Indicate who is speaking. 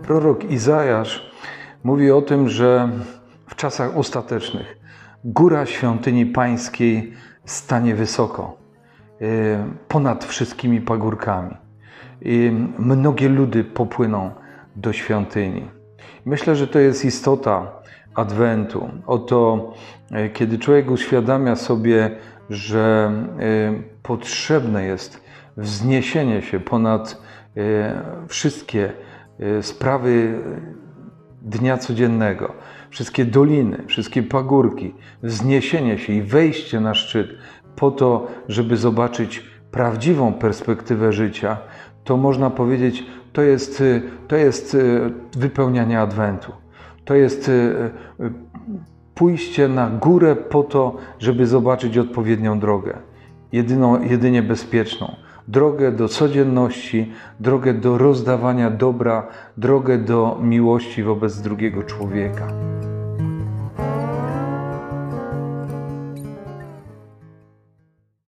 Speaker 1: Prorok Izajasz mówi o tym, że w czasach ostatecznych góra świątyni pańskiej stanie wysoko, ponad wszystkimi pagórkami. I mnogie ludy popłyną do świątyni. Myślę, że to jest istota Adwentu. Oto, kiedy człowiek uświadamia sobie, że potrzebne jest wzniesienie się ponad wszystkie sprawy dnia codziennego, wszystkie doliny, wszystkie pagórki, wzniesienie się i wejście na szczyt po to, żeby zobaczyć prawdziwą perspektywę życia, to można powiedzieć, to jest wypełnianie Adwentu. To jest pójście na górę po to, żeby zobaczyć odpowiednią drogę, jedynie bezpieczną. Drogę do codzienności, drogę do rozdawania dobra, drogę do miłości wobec drugiego człowieka.